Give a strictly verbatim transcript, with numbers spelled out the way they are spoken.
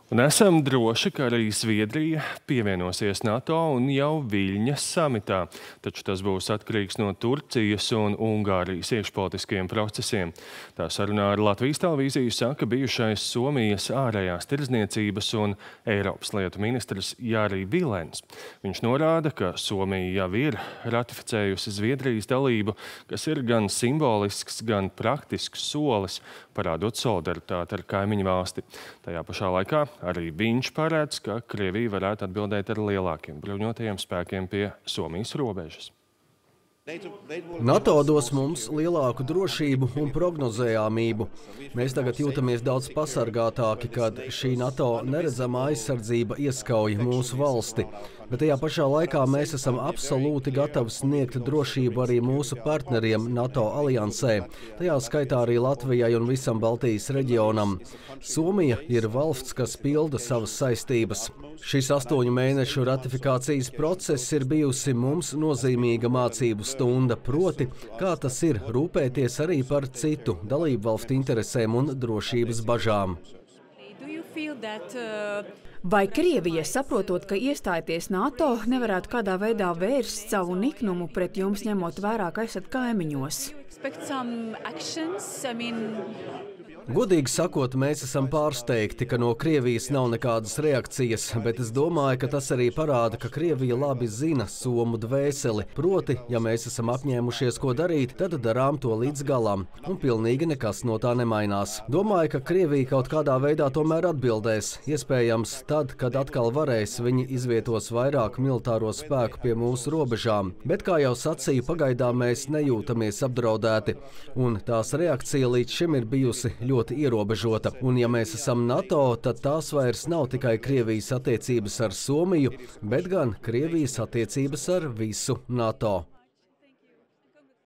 Un esam droši, ka arī Zviedrija pievienosies NATO un jau Viļņas samitā, taču tas būs atkarīgs no Turcijas un Ungārijas iekšpolitiskiem procesiem. Tā sarunā ar Latvijas televīziju saka bijušais Somijas ārējās tirdzniecības un Eiropas lietu ministrs Jari Vilens. Viņš norāda, ka Somija jau ir ratificējusi Zviedrijas dalību, kas ir gan simbolisks, gan praktisks solis, parādot solidaritāti ar kaimiņu valsti. Tajā pašā laikā arī viņš paredz, ka Krievija varētu atbildēt ar lielākiem bruņotajiem spēkiem pie Somijas robežas. NATO dos mums lielāku drošību un prognozējamību. Mēs tagad jūtamies daudz pasargātāki, kad šī NATO neredzamā aizsardzība ieskauj mūsu valsti. Bet tajā pašā laikā mēs esam absolūti gatavi sniegt drošību arī mūsu partneriem NATO aliansē, tajā skaitā arī Latvijai un visam Baltijas reģionam. Somija ir valsts, kas pilda savas saistības. Šis astoņu mēnešu ratifikācijas process ir bijusi mums nozīmīga mācību stunda, proti, kā tas ir rūpēties arī par citu dalību valstu interesēm un drošības bažām. Vai Krievija, saprotot, ka iestājoties NATO, nevarētu kādā veidā vērst savu niknumu pret jums, ņemot vērā, ka esat kaimiņos? Godīgi sakot, mēs esam pārsteigti, ka no Krievijas nav nekādas reakcijas, bet es domāju, ka tas arī parāda, ka Krievija labi zina somu dvēseli. Proti, ja mēs esam apņēmušies ko darīt, tad darām to līdz galam, un pilnīgi nekas no tā nemainās. Domāju, ka Krievija kaut kādā veidā tomēr atbildēs. Iespējams, tad, kad atkal varēs, viņi izvietos vairāk militāro spēku pie mūsu robežām. Bet, kā jau sacīju, pagaidām mēs nejūtamies apdraudēti, un tās reakcija līdz šim ir bijusi ļoti ļoti ierobežota. Un ja mēs esam NATO, tad tās vairs nav tikai Krievijas attiecības ar Somiju, bet gan Krievijas attiecības ar visu NATO.